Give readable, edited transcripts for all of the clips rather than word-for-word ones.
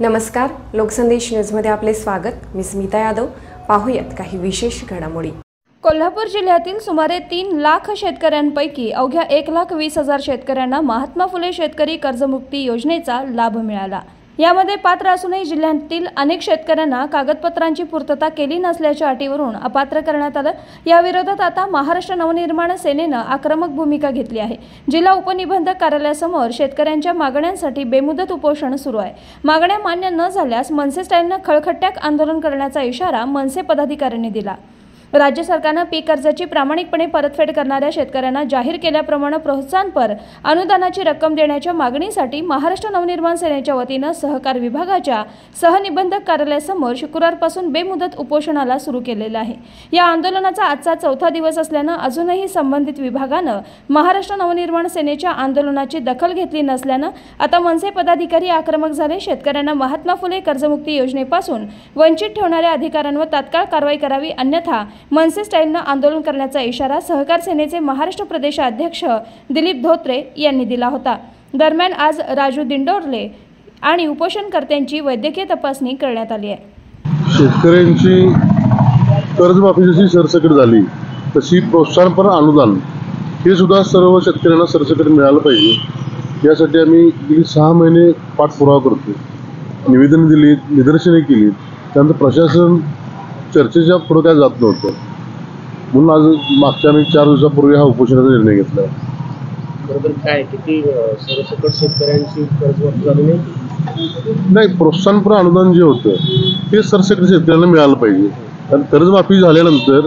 नमस्कार, लोकसंदेश न्यूजमध्ये आपले स्वागत। मी स्मिता यादव। पाहूयात काही विशेष घडामोडी। कोल्हापूर जिल्ह्यातील सुमारे 3 लाख शेतकऱ्यांपैकी अवघ्या 1,20,000 शेतकऱ्यांना महात्मा फुले शेतकरी कर्जमुक्ती योजनेचा लाभ मिळाला। यामध्ये पात्र असूनही जिल्ह्यातील अनेक शेतकऱ्यांना कागदपत्रांची पूर्तता केली नसल्याच्या अटीवरून अपात्र करण्यात आलं। या विरोधात आता महाराष्ट्र नवनिर्माण सेनेनं आक्रमक भूमिका घेतली आहे। जिल्हा उपनिबंधक कार्यालयासमोर शेतकऱ्यांच्या मागण्यांसाठी बेमुदत उपोषण सुरू आहे। मागण्या मान्य न झाल्यास मनसे स्टाईलनं खळखट्याक आंदोलन करण्याचा इशारा मनसे पदाधिकाऱ्यांनी दिला। राज्य सरकारनं पीक कर्जाची प्रामाणिकपणे परतफेड करणाऱ्या शेतकऱ्यांना जाहीर केल्याप्रमाणे प्रोत्साहनपर अनुदानाची रक्कम देण्याच्या मागणीसाठी महाराष्ट्र नवनिर्माण सेनेच्या वतीनं सहकार विभागाच्या सहनिबंधक कार्यालयासमोर शुक्रवारपासून बेमुदत उपोषणाला सुरू केलेलं आहे। या आंदोलनाचा आजचा 4था दिवस असल्यानं अजूनही संबंधित विभागानं महाराष्ट्र नवनिर्माण सेनेच्या आंदोलनाची दखल घेतली नसल्यानं आता मनसे पदाधिकारी आक्रमक झाले। शेतकऱ्यांना महात्मा फुले कर्जमुक्ती योजनेपासून वंचित ठेवणाऱ्या अधिकाऱ्यांवर तात्काळ कारवाई करावी, अन्यथा मनसे स्टाईलनं आंदोलन करण्याचा इशारा सहकार सेनेचे महाराष्ट्र प्रदेशाध्यक्ष दिलीप धोत्रे यांनी दिला होता। दरम्यान आज राजू दिंडोरले आणि उपोषणकर्त्यांची वैद्यकीय तपासणी करण्यात आली आहे। शेतकऱ्यांची कर्जमाफी जशी सरसकट झाली तशी प्रोत्साहनपर अनुदान हे सुद्धा सर्व शेतकऱ्यांना सरसकट मिळालं पाहिजे। यासाठी आम्ही गेली 6 महिने पाठपुरावा करतो, निवेदन दिली, निदर्शने केली, त्यानंतर प्रशासन चर्चेच्या पुढे काय जात नव्हतं, म्हणून आज मागच्या आम्ही 4 दिवसापूर्वी हा उपोषणाचा निर्णय घेतला। बरोबर काय किती सरसकट शेतकऱ्यांची कर्जमाफी झाली नाही, प्रोत्साहनपर अनुदान जे होतं ते सरसकट शेतकऱ्यांना मिळालं पाहिजे। कारण कर्जमाफी झाल्यानंतर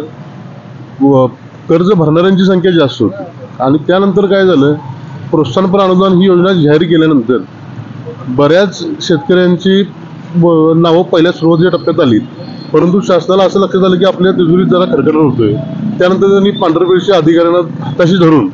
कर्ज भरणाऱ्यांची संख्या जास्त होती आणि त्यानंतर काय झालं, प्रोत्साहनपर अनुदान ही योजना जाहीर केल्यानंतर बऱ्याच शेतकऱ्यांची नावं पहिल्या सुरुवातीच्या टप्प्यात आली, परंतु शासनाला असं लक्षात आलं की आपल्या तिजोरीत जरा खडखड होतोय। त्यानंतर त्यांनी पांढरपेशी अधिकाऱ्यांना तशी धरून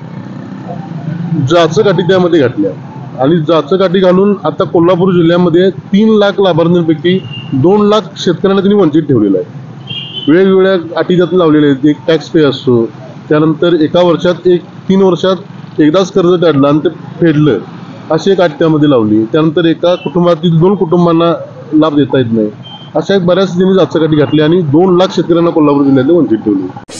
जाचकाठी त्यामध्ये घातल्या आणि जाचकाठी घालून आता कोल्हापूर जिल्ह्यामध्ये 3 लाख लाभार्थ्यांपैकी 2 लाख शेतकऱ्यांना त्यांनी वंचित ठेवलेलं आहे। वेगवेगळ्या अटी त्यात लावलेल्या आहेत। एक टॅक्स पे असतो, त्यानंतर 1 वर्षात 3 वर्षात एकदाच कर्ज काढलं आणि ते फेडलं अशी एक अट त्यामध्ये लावली। त्यानंतर एका कुटुंबातील 2 कुटुंबांना लाभ देता येत नाही, अशा बऱ्याच त्यांनी जाचकाठी घातली आणि 2 लाख शेतकऱ्यांना कोल्हापूर जिल्ह्यात वंचित ठेवले।